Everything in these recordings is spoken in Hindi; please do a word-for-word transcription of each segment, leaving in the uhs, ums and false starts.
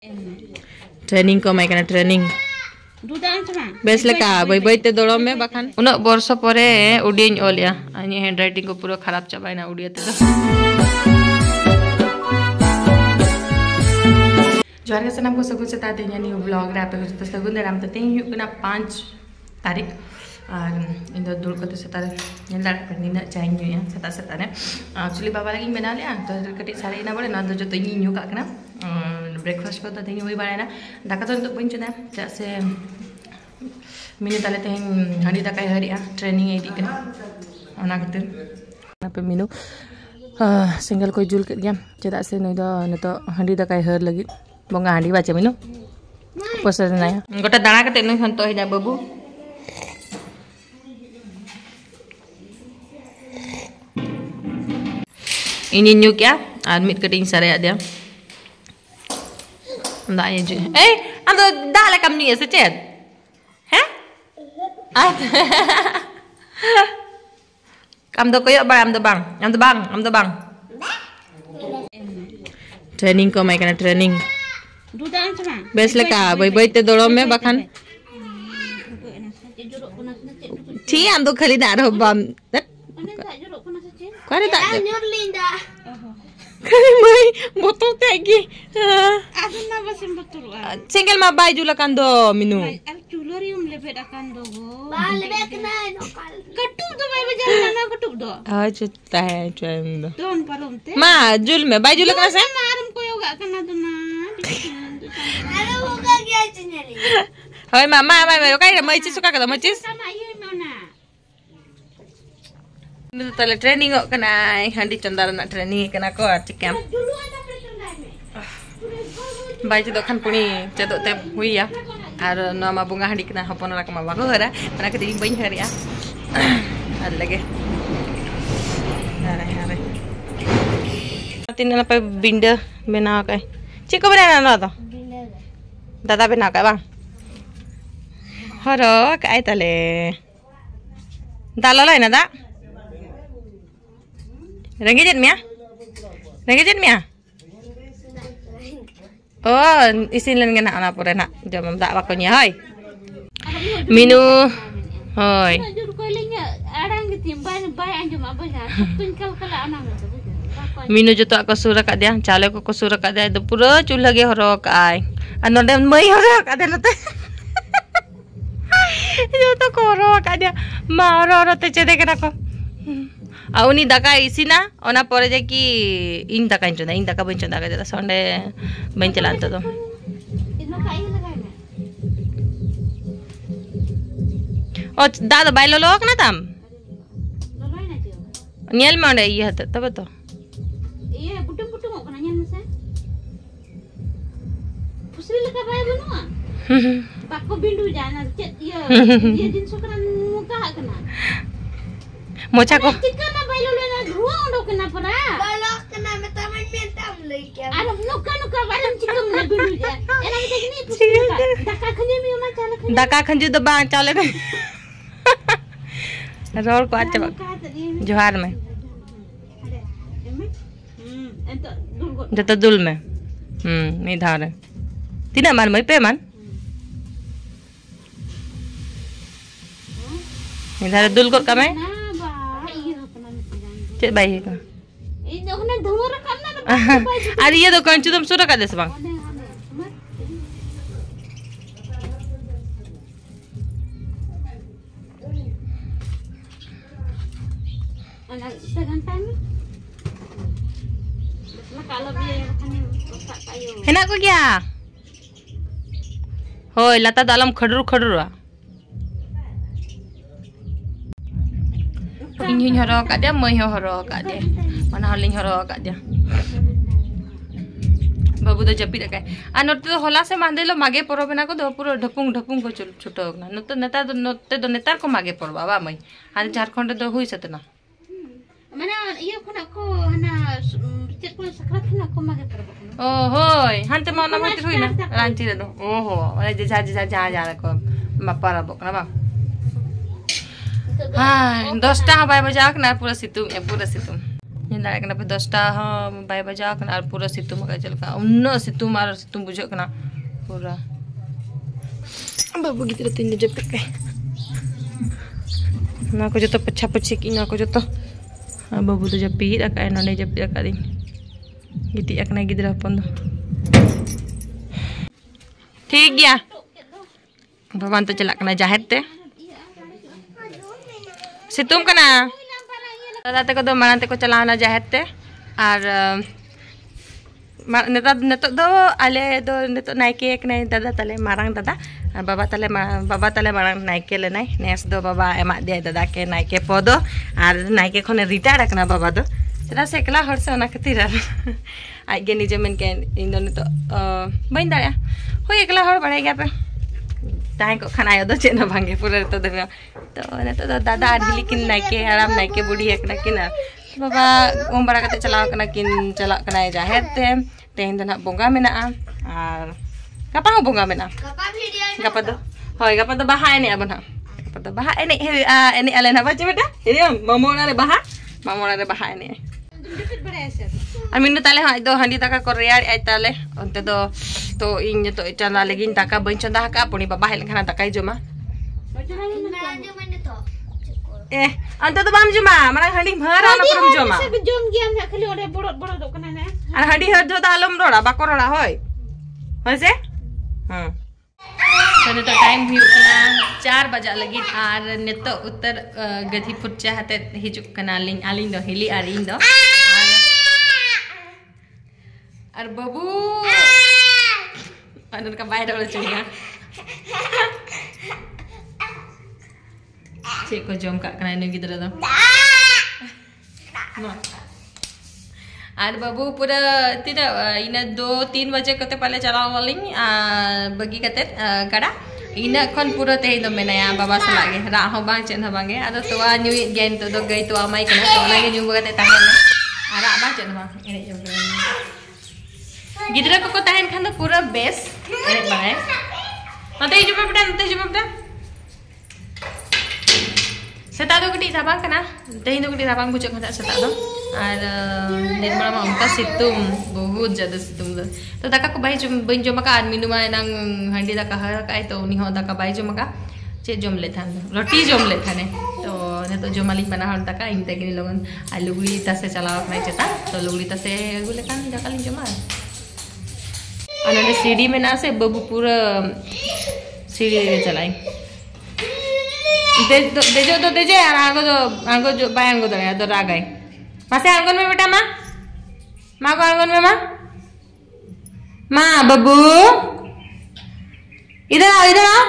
ट्रेनिंग को मैं करना ट्रेनिंग बेस लेका बाय बाय ते दौड़ में बाखान उन वर्ष परे उडियन ओलिया अनि हैंड राइटिंग को पूरा खराब चाबायना उडिया ते जोहार के सनाम को सगुन से ताते न्यू ब्लॉग रे आपे को सगुन राम ते तें हुकना पाँच तारीख और इन दो दूर को से तारे नेलार पे निना चाय न्यू या सेता सेता ने एक्चुअली बाबा लगी बना लिया तो कटी सारे ना बड़े ना तो जो तें न्यू का कना ब्रेकफास्ट को तें हुई बायना दाका तो तो बन चना जैसे मिनी ताले तें हंडी दाका हरिया ट्रेनिंग इदी कना ओना खातिर पे मिनु सिंगल को जुल के गया चेदा से नय दो न तो हंडी दाका हर लगी बंगा हंडी बाचे मिनु पसर ना गोटा दाना कते नय हन तो हिना बाबू ini new क्या admit ke ding sare dia ndak ya je eh ando dak la kam ni ya secet ha ah kam do koyo bang am do bang am do bang am do bang training ko mai kana training bes leka boy boy te doro me bakan thi am do khali da ro bam Kare tak ada. Kare mai botol tegi. Ada na basin botol. Single ma bai jula kando minu. Al julorium lebe da kando go. Ba lebe kena nokal. Katup do bai bajar na katup do. Aja tah tram do. Don palom te. Ma jul me bai jula kana sa? Marum ko yoga kana do na. Ada hoga gya chinyali. Hoy mama mai mai kai mai chi suka kada mai chi. Sama ye nona. Ini tali training kok kena handi cendara nak training kena ko cikam. Baik itu kan puni cetok tep hui ya. Ada nama bunga handi kena hapon orang kemana bagus ada. Karena kita ini banyak hari ya. Ada lagi. Hari hari. Nanti apa binda bina kai. Ciko bina nana tu. Dada bina kai bang. Haro kai tali. Dalala ini ada. Rengget mia? Rengget mia? Oh, isin len ngena ana pore nak jam dak wakonya hoy. Minu hoy. Minu joto ko sura ka dia, chale ko ko sura ka dia, do pura chulha ge horok ai. An nonde mai horok ade lote. Joto ko horok ka dia, ma horok te chede kana ko. Auni daka isina ona pore je ki in daka inchona in daka bencho daka jada sonde bench lanta to ino kai lagaina o dada bailo lok na tam loloina tio niel mande iya ta tabe to iya butung butung ok na nyan sa pusri laka bay banua pakko bindu jana chet iya dia din sokran muka kana mocha ko cikana bailo lena ruang do kena para bailo kena metaman mentam leikya ara nuka nuka balam cikam na bilu ja era mite gini daka khanje mi ma chala khanje daka khanje do bang chala rol ko acha johar mein hmm ento dul ko jata dul mein hmm ni dhar tina man mai pe man ni dhar dul ko ka mein cek bayi ka ini kena dhumur rakam na ari ye do kanchu dum sura ka des bang ana segan time na kalau biya kan otak kayo enak ko kya hoy lata dalam khadur khadur Inhin horo kat dia, mai horo kat dia. Mana haling horo kat dia. Babu तो जपी रखा है आ नोते तो होला से मांदे लो मागे परो बना को दो पूरा ढपुंग ढपुंग को छुटो ना नोते नेता तो नोते तो नेतार को मागे पड़वा बा मई हां झारखंड तो हुई सतना माने ये कोना को हना चेत को सकरात ना को मागे पड़वा ओ होय हांते माना मत हुई ना रांची रे दो ओहो अरे जे जा जा जा जा को मा पारा बकना बा हां दस टा बाय बजा ना पूरा सितुम ए पूरा सितुम दाड़ा पे दसटा हाँ बै बजा और पूरा सितुम चलका उन सितुम और सितुम बुझा पूरा बाबू गिद्रा तीन जपित को जो पछा पछी की को जो बाबू तो जपीद ना जपीद गिटी गिद्रा हपन ठीक गया बाबान तो चलना जाहिर ते सितुम कना दादा तक दो माना तक चलावना जाहिर ते और नेता नेतो दो आले दो नेतो नायके कने दादा तले मारांग दादा और बाबा तले बाबा तले मारांग नायके लेनाय नेस दो बाबा एमा दे दादा के नायके पदो और नायके खने रिटायर करना बाबा दो चला से एकला हर से ओना खातिर आज गे निजे मन के इन दो नेतो बइन दाया होय एकला हर बड़ाय गया पे ताई को खाना दो चेन भांगे पूरा तो दे तो नेतो दो दादा आरहिली किन नायके आराम नायके बुढ़ी एकना किन बाबा उम बड़ा कते चलाव कना किन चला कना जाहिर ते तेहन दना बोंगा मेना और गपा हो बोंगा मेना गपा वीडियो गपा दो होय गपा दो बाहा एने अब ना गपा दो बाहा एने एने आले ना बाचे बेटा एने मामोना रे बाहा मामोना रे बाहा एने और मिनु ताले हाय दो हंडी तका को रेयार आई ताले ओनते दो तो इन तो चला लेगिन तका बइन चंदा का पुनी बाबा हेल खाना तकाय जमा eh anto to bam juma mana handi bhara na prom joma se jom giam na khali ore borot borot do kana na ar handi har jo dalom roda bako roda hoy hoy se hm तने तो टाइम हुई चार बजा लगी और नेतो उत्तर गधी फुटचा हते हिजुक कना लिंग आलिंग दो हिली आर इन दो और बाबू अनर का बाय डोल चलिया चेक को जम का कना इन गिदरा दो और बाबू पूरा तीन इन दो तीन बजे कते पहले चलाव वालिंग बगी कते गड़ा इन खन पूरा तेही दो मेनाया बाबा सलागे रा हो बांग चेन हो बांगे आदो तोआ न्यू गेन तो दो गई तो आमाई कना तो ना गे न्यू बगते ताहेन आ रा बा चेन बा एने जो गिदरा को को ताहेन खान तो पूरा बेस एने बाय नते जो बेटा नते जो बेटा सेता दो कटी राबांग कना तेही दो कटी राबांग बुझे खता सेता दो और निर्मला मा उनका सितुम बहुत ज्यादा सितुम दो तो दाका को बाई जम बइन जमका और मिनु मा नंग हंडी दाका हर काई तो उनी हो दाका बाई जमका चे जम ले थान रोटी जम ले थाने तो ने तो जमाली बना हर दाका इन तक लगन आ लुगड़ी तसे चलाव खाई चता तो लुगड़ी तसे गुले कान दाका लिन जमा और सीढ़ी में ना से बबू पूरा सीढ़ी चलाई दे दे जो तो दे जे आंगो जो आंगो जो बाय आंगो दे तो रागाई मासे आंगन में बेटा माँ माँ को आंगन में माँ माँ बब्बू इधर आओ इधर आओ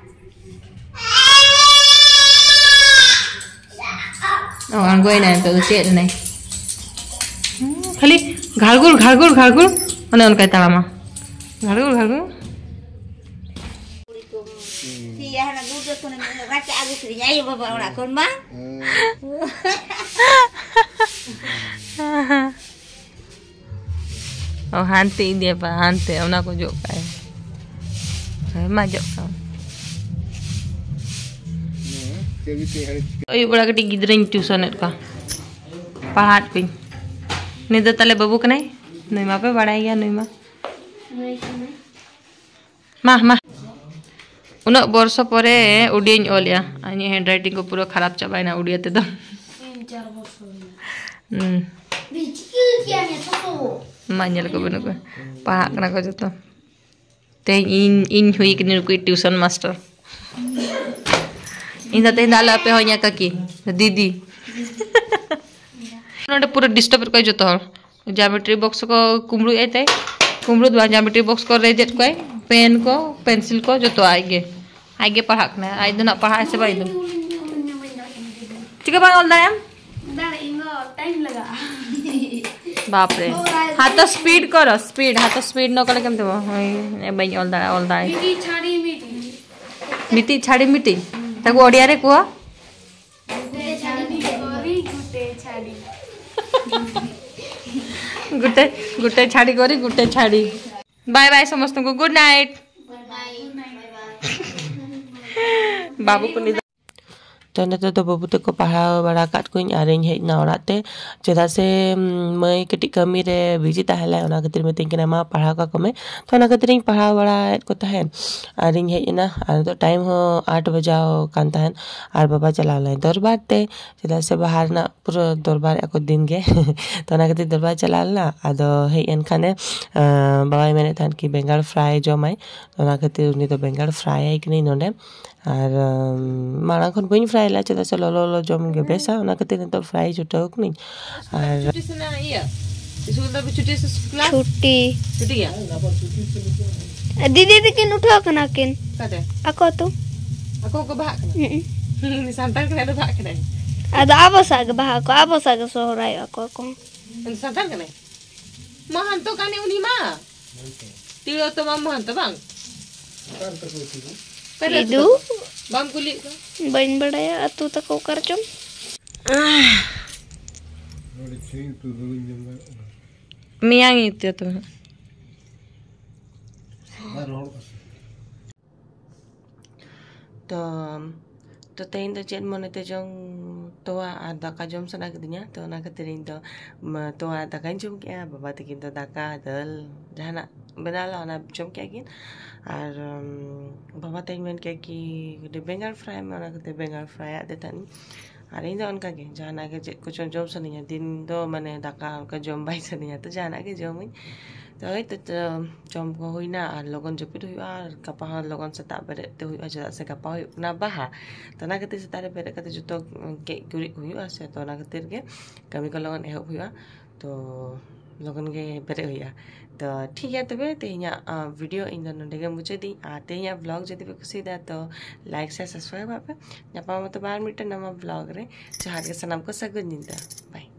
ओ आंगो ही नहीं तो चेट नहीं खाली घालगुर घालगुर घालगुर उन्हें उनका ताला माँ घालगुर घालगुर oh hanti dia pak hanti ona ko jok kai hai ma jok ka oi bada kati gidreng tuition et ka pahat pin ni do tale babu kanai nui ma pe badai ya nui ma ma ma उना वर्ष परे उडियन ओलिया आनी हैंडराइटिंग को पूरा खराब चबाई ना उडिया ते तो हम्म मान्यल को बनो को पढ़ा कना को जतो ते इन इन हुई कि कोई ट्यूशन मास्टर इन ते दाला पे होया ककी दीदी नोडे पूरा डिस्टर्ब को जतो ज्योमेट्री बॉक्स को कुमड़ू एते कुमड़ू दवा ज्योमेट्री बॉक्स को रेजेट को पेन को पेंसिल को जो तो आगे आगे पढ़ा ना आई दो ना पढ़ा से भाई दो ठीक है बांग ऑल दायम टाइम लगा बाप रे हाथ तो स्पीड करो स्पीड हाथ तो स्पीड न करे केम देबो ए बाई ऑल दा ऑल दा मिटी छाड़ी मिटी मिटी छाड़ी मिटी ताको ओडिया रे को गुटे छाड़ी करी गुटे छाड़ी गुटे गुटे छाड़ी करी गुटे छाड़ी बाय बाय समस्त को गुड नाइट बाय बाय बाबू को तो नते तो बाबू तक को पढ़ाव बड़ा काट कुछ आरिंग हेजना ओराते चेदा से मैं कटी कमी रे बिजी ताहला ओना खातिर में तिंकिना मा पढ़ाव का कमे तो ओना खातिर पढ़ाव बड़ा को तहन आरिंग हेजना आर तो टाइम हो आठ बजाओ कान तहन आर बाबा चला ले दरबार ते चेदा से बाहर ना पूरा दरबार एको दिन गे तो ओना खातिर दरबार चला ना आदो हे एनखाने बाबा मेने तहन की बेंगल फ्राई जमाई ओना खातिर उनी तो बेंगल फ्राई आई कि नोंडे और माड़ा खन बइन फ्राई ला चेदा से ललो ललो जम गे बेसा ओना खातिर तो फ्राई छुटाओ कि नहीं और छुट्टी से ना इया स्कूल तो छुट्टी से क्लास छुट्टी छुट्टी गया दीदी दिकिन उठा कना किन कदे ako to ako ko bahak na ni santan kena do bahak na ada abasa ga bahak ko abasa ga sohrai ako ko ni santan kena mahan to kane uni ma tilo to mahan to bang Idu bam kulit ko bain badaya atu ta ko karchom Miyang itu tuh. तो तो तेन तो चेन मन ते जंग तो आ दाका जम सना कदिnya तो ना कतरिन तो तो आ दाका जम क्या बाबा तकिन तो दाका दल जहाना बनाला ना जम क्या किन और बाबा तेन मेन क्या कि बेंगल फ्राई में ना कते बेंगल फ्राई आते तनी और इन उनका के जहाना के कुछ जम सनिया दिन दो माने दाका उनका जम बाई सनिया तो जहाना के जम तो itu jom ko huina ar logon jepit hui ar kapah logon seta bere te hui aja se kapah hui na baha to na kete setare bere kate juto ke guri hui ase to na kete ke kami ko logon eh hui तो लोगन के बरे हुआ तो ठीक है तबे तेया वीडियो इन नोंडे मुझे दी तेया ब्लॉग जदि पे खुशी दा तो लाइक से सब्सक्राइब आपे नपा मत बार मिनट नवा ब्लॉग रे जहार के सनम को सगुन निंदा बाय।